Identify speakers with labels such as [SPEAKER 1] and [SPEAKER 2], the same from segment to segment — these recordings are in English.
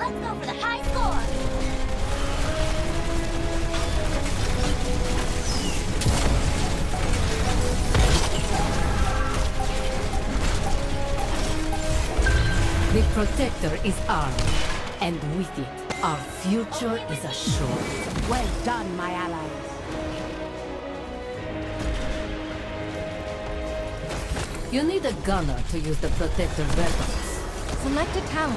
[SPEAKER 1] Let's go for the high score!
[SPEAKER 2] The Protector is armed, and with it, our future is assured.
[SPEAKER 3] Well done, my allies.
[SPEAKER 2] You need a gunner to use the Protector weapons.
[SPEAKER 3] Select a talent.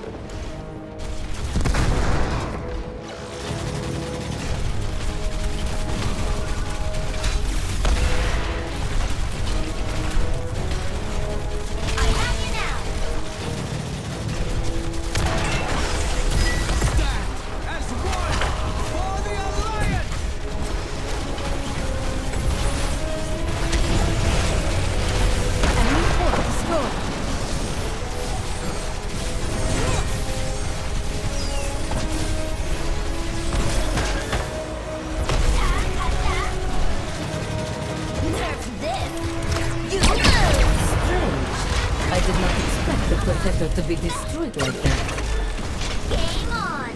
[SPEAKER 1] I have you now!
[SPEAKER 4] Stand as one for the Alliance!
[SPEAKER 3] A new fort destroyed.
[SPEAKER 1] Nerf this! You lose!
[SPEAKER 2] Strange. I did not expect the Protector to be destroyed like that.
[SPEAKER 1] Game on!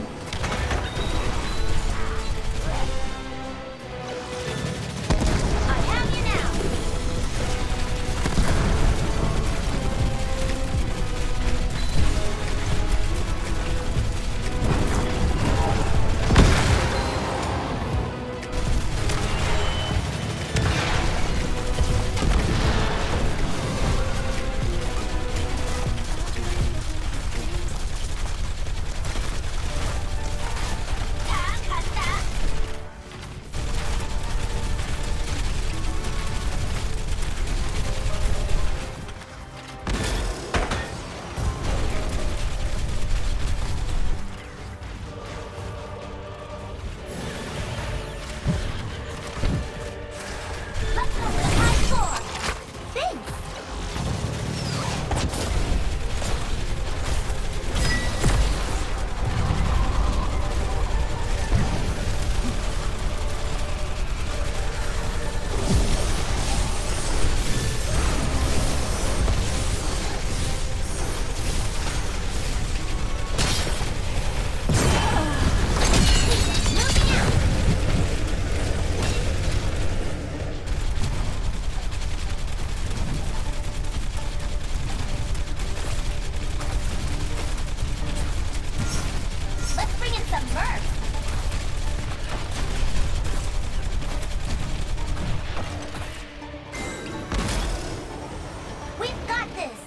[SPEAKER 1] I have you now! Let's go for the high score! Thanks! Moving out! Let's bring in some mercs! We've got this!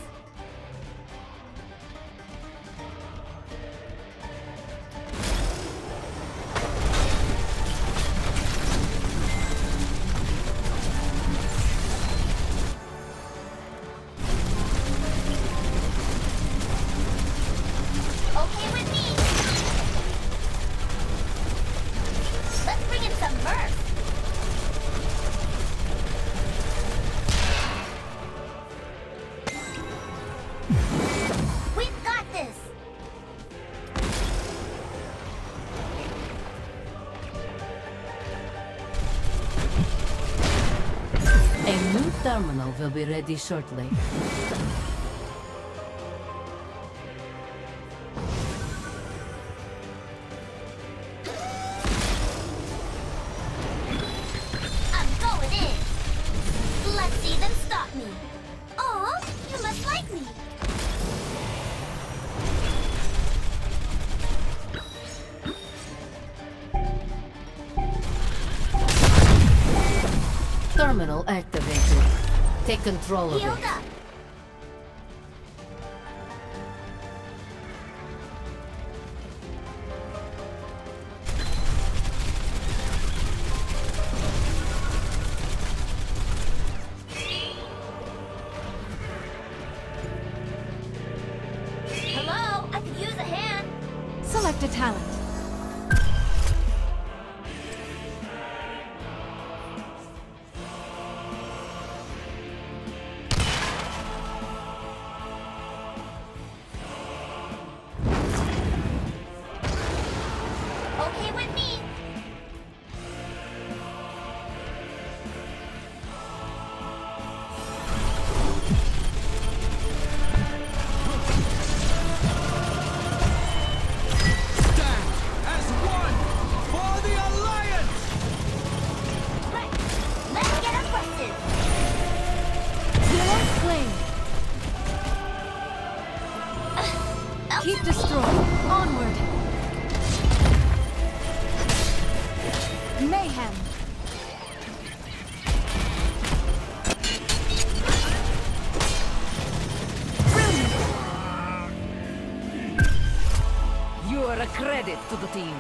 [SPEAKER 1] Okay with me! Let's bring in some mercs! We've got this!
[SPEAKER 2] A new terminal will be ready shortly.
[SPEAKER 1] I'm going in! Let's see them stop me! Aw, you must like me!
[SPEAKER 2] Terminal activated. Take control of
[SPEAKER 1] Healed
[SPEAKER 2] it.
[SPEAKER 1] up! Hello? I could use a hand!
[SPEAKER 3] Select a talent.
[SPEAKER 1] Okay with me!
[SPEAKER 3] Keep destroying. Onward. Mayhem. Brilliant.
[SPEAKER 2] You are a credit to the team.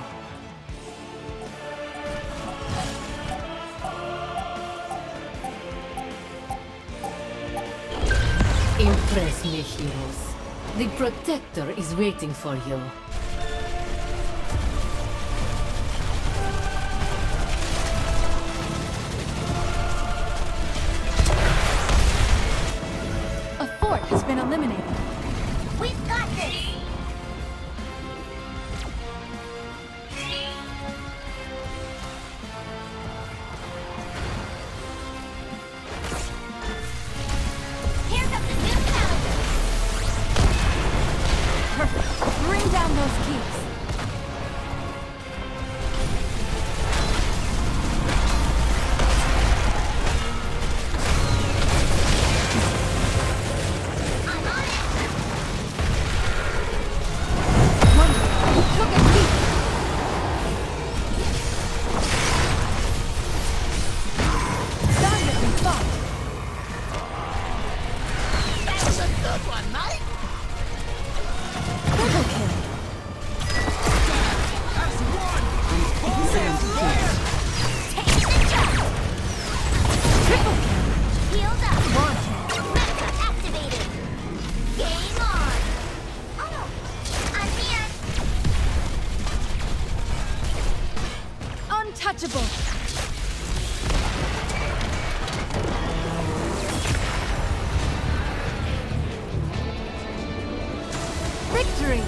[SPEAKER 2] Impress me, heroes. The Protector is waiting for you.
[SPEAKER 3] A fort has been eliminated.
[SPEAKER 1] We've got this! Here comes the new challenger!
[SPEAKER 3] Perfect. Bring down those keys.
[SPEAKER 1] I'm on it!
[SPEAKER 3] Wonder, you took a peek. Valiantly fought.
[SPEAKER 1] That was a good one, mate!
[SPEAKER 3] Double kill.
[SPEAKER 4] That's one for the Alliance!
[SPEAKER 1] Take the jump!
[SPEAKER 3] Triple kill.
[SPEAKER 1] Healed up!
[SPEAKER 3] Launch.
[SPEAKER 1] Mecha activated! Game on! Oh no! I'm here!
[SPEAKER 3] Untouchable. Victory.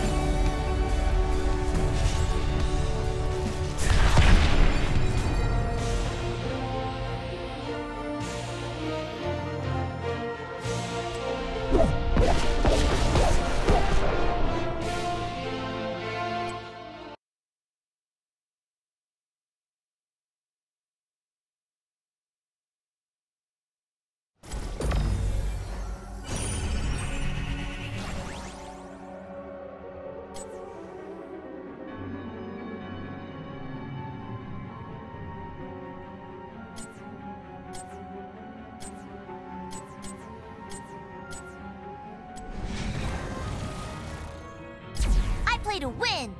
[SPEAKER 1] I play to win!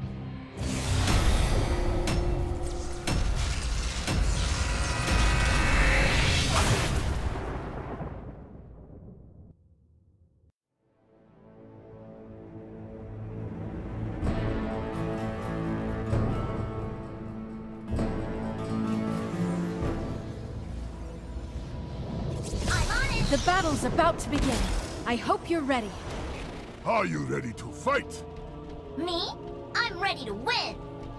[SPEAKER 1] I'm on it!
[SPEAKER 3] The battle's about to begin. I hope you're ready.
[SPEAKER 5] Are you ready to fight?
[SPEAKER 1] Me? I'm ready to win!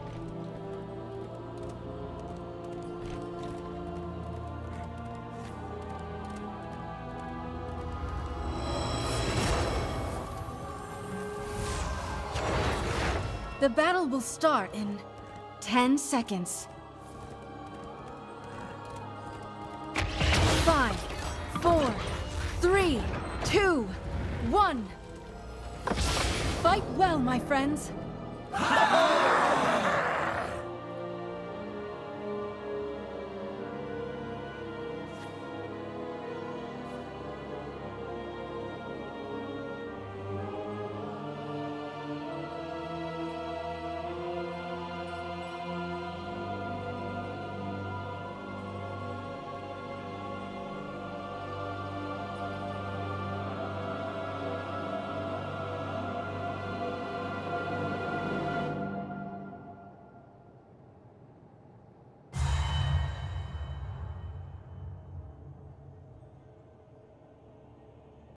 [SPEAKER 3] The battle will start in 10 seconds. 5, 4, 3, 2, 1. Fight well, my friends.